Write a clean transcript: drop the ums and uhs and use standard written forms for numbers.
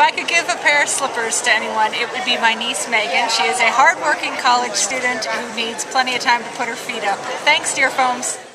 I could give a pair of slippers to anyone, it would be my niece Megan. She is a hard-working college student who needs plenty of time to put her feet up. Thanks, dear foams.